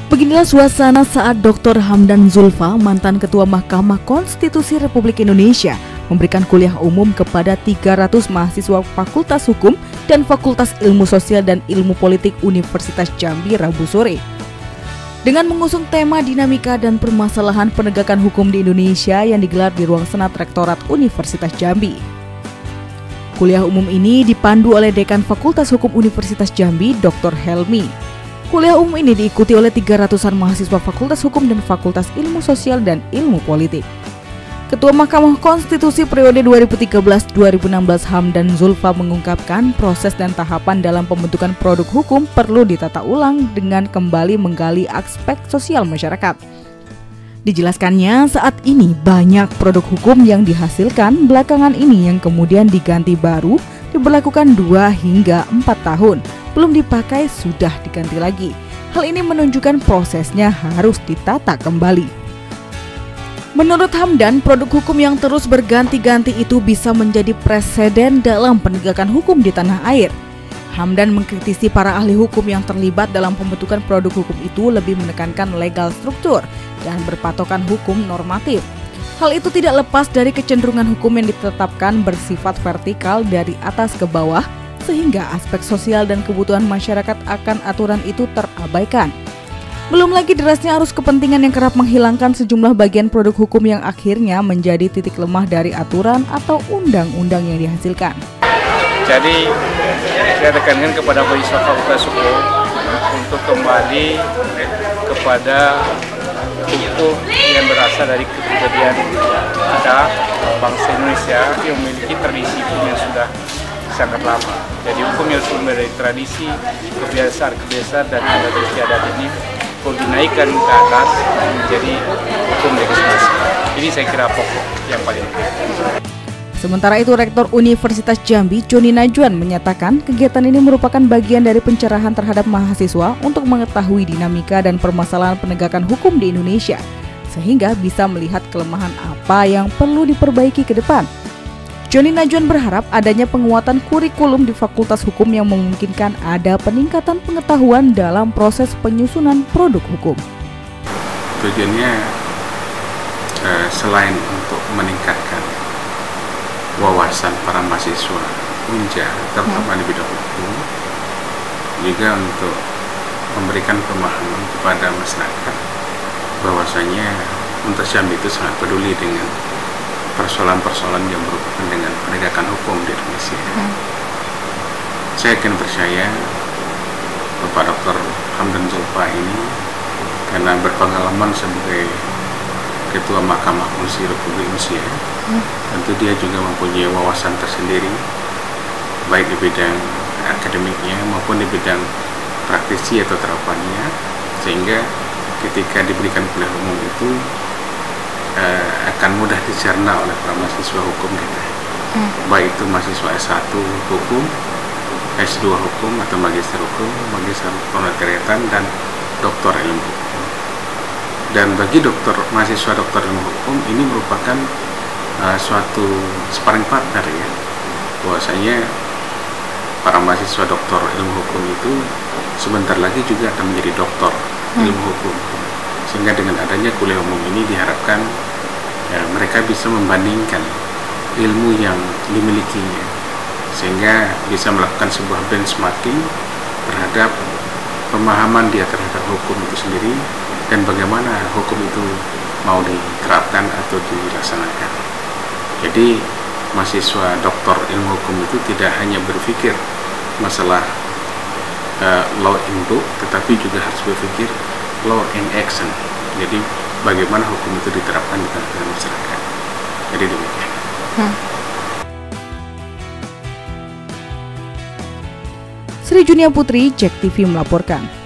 Beginilah suasana saat Dr. Hamdan Zulfa, mantan Ketua Mahkamah Konstitusi Republik Indonesia, memberikan kuliah umum kepada 300 mahasiswa Fakultas Hukum dan Fakultas Ilmu Sosial dan Ilmu Politik Universitas Jambi Rabu sore. Dengan mengusung tema dinamika dan permasalahan penegakan hukum di Indonesia yang digelar di ruang senat Rektorat Universitas Jambi. Kuliah umum ini dipandu oleh Dekan Fakultas Hukum Universitas Jambi, Dr. Helmi. Kuliah umum ini diikuti oleh 300-an mahasiswa Fakultas Hukum dan Fakultas Ilmu Sosial dan Ilmu Politik. Ketua Mahkamah Konstitusi periode 2013-2016 Hamdan Zulfa mengungkapkan proses dan tahapan dalam pembentukan produk hukum perlu ditata ulang dengan kembali menggali aspek sosial masyarakat. Dijelaskannya, saat ini banyak produk hukum yang dihasilkan belakangan ini yang kemudian diganti baru diberlakukan 2 hingga 4 tahun, belum dipakai sudah diganti lagi. Hal ini menunjukkan prosesnya harus ditata kembali. Menurut Hamdan, produk hukum yang terus berganti-ganti itu bisa menjadi preseden dalam penegakan hukum di tanah air. Hamdan mengkritisi para ahli hukum yang terlibat dalam pembentukan produk hukum itu lebih menekankan legal struktur dan berpatokan hukum normatif. Hal itu tidak lepas dari kecenderungan hukum yang ditetapkan bersifat vertikal dari atas ke bawah, sehingga aspek sosial dan kebutuhan masyarakat akan aturan itu terabaikan. Belum lagi derasnya arus kepentingan yang kerap menghilangkan sejumlah bagian produk hukum yang akhirnya menjadi titik lemah dari aturan atau undang-undang yang dihasilkan. Jadi saya tekankan kepada mahasiswa Fakultas Hukum untuk kembali kepada hukum yang berasal dari kepribadian kita, bangsa Indonesia yang memiliki tradisi hukum yang sudah sangat lama. Jadi hukum yang sumber dari tradisi, kebiasaan dan adat istiadat ini perlu dinaikkan ke atas menjadi hukum legislasi. Ini saya kira pokok yang paling penting. Sementara itu, Rektor Universitas Jambi, Joni Najwan, menyatakan kegiatan ini merupakan bagian dari pencerahan terhadap mahasiswa untuk mengetahui dinamika dan permasalahan penegakan hukum di Indonesia, sehingga bisa melihat kelemahan apa yang perlu diperbaiki ke depan. Joni Najwan berharap adanya penguatan kurikulum di Fakultas Hukum yang memungkinkan ada peningkatan pengetahuan dalam proses penyusunan produk hukum. Tujuannya selain untuk meningkatkan wawasan para mahasiswa UNJA terutama di bidang hukum, juga untuk memberikan pemahaman kepada masyarakat bahwasanya Universitas Jambi itu sangat peduli dengan persoalan-persoalan yang berhubungan dengan penegakan hukum di Indonesia. Saya akan percaya Bapak Dr. Hamdan Zulfa ini karena berpengalaman sebagai Ketua Mahkamah Konstitusi Republik Indonesia, tentu dia juga mempunyai wawasan tersendiri baik di bidang akademiknya maupun di bidang praktisi atau terapannya, sehingga ketika diberikan kuliah umum itu akan mudah dicerna oleh para mahasiswa hukum kita, baik itu mahasiswa S1 hukum, S2 hukum atau magister hukum, magister penelitian dan doktor ilmu hukum. Dan bagi mahasiswa doktor ilmu hukum ini merupakan suatu sparring partner ya, bahwasanya para mahasiswa doktor ilmu hukum itu sebentar lagi juga akan menjadi doktor ilmu hukum, sehingga dengan adanya kuliah umum ini diharapkan mereka bisa membandingkan ilmu yang dimilikinya, sehingga bisa melakukan sebuah benchmarking terhadap pemahaman dia terhadap hukum itu sendiri dan bagaimana hukum itu mau diterapkan atau dilaksanakan. Jadi mahasiswa doktor ilmu hukum itu tidak hanya berpikir masalah law in book, tetapi juga harus berpikir law in action. Jadi bagaimana hukum itu diterapkan di tengah masyarakat. Jadi demikian. Sri Junia Putri, JEK TV melaporkan.